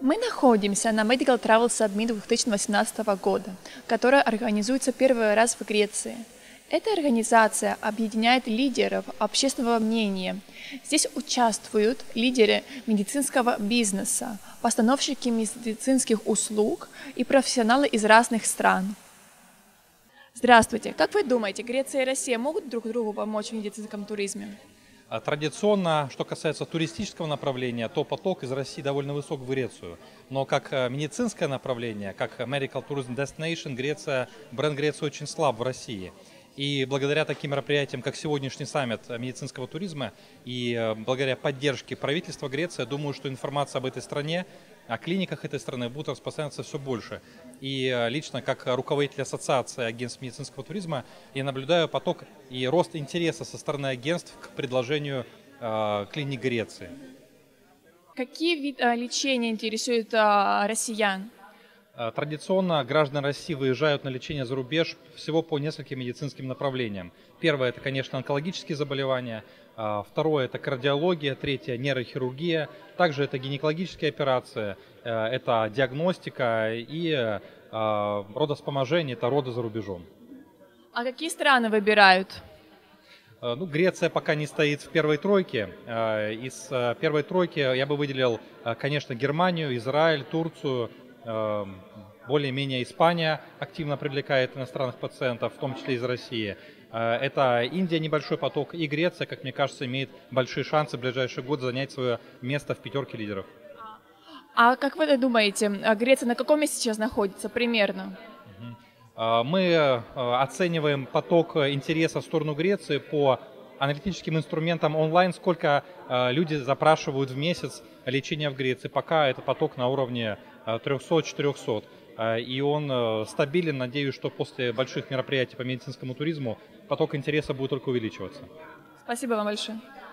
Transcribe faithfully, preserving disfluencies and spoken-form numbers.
Мы находимся на Medical Travel Summit две тысячи восемнадцатого года, которая организуется первый раз в Греции. Эта организация объединяет лидеров общественного мнения. Здесь участвуют лидеры медицинского бизнеса, постановщики медицинских услуг и профессионалы из разных стран. Здравствуйте. Как вы думаете, Греция и Россия могут друг другу помочь в медицинском туризме? Традиционно, что касается туристического направления, то поток из России довольно высок в Грецию. Но как медицинское направление, как Medical Tourism Destination, Греция, бренд Греции очень слаб в России. И благодаря таким мероприятиям, как сегодняшний саммит медицинского туризма, и благодаря поддержке правительства Греции, я думаю, что информация об этой стране, о клиниках этой страны будет распространяться все больше. И лично, как руководитель Ассоциации агентств медицинского туризма, я наблюдаю поток и рост интереса со стороны агентств к предложению э, клиник Греции. Какие виды лечения интересуют а, россиян? Традиционно граждане России выезжают на лечение за рубеж всего по нескольким медицинским направлениям. Первое – это, конечно, онкологические заболевания. Второе – это кардиология. Третье – нейрохирургия. Также это гинекологические операции, это диагностика и родовспоможение, это роды за рубежом. А какие страны выбирают? Ну, Греция пока не стоит в первой тройке. Из первой тройки я бы выделил, конечно, Германию, Израиль, Турцию. Более-менее Испания активно привлекает иностранных пациентов, в том числе из России. Это Индия, небольшой поток, и Греция, как мне кажется, имеет большие шансы в ближайший год занять свое место в пятерке лидеров. А как вы думаете, Греция на каком месте сейчас находится примерно? Мы оцениваем поток интереса в сторону Греции по аналитическим инструментам онлайн, сколько люди запрашивают в месяц лечения в Греции. Пока это поток на уровне триста-четыреста. И он стабилен. Надеюсь, что после больших мероприятий по медицинскому туризму поток интереса будет только увеличиваться. Спасибо вам большое.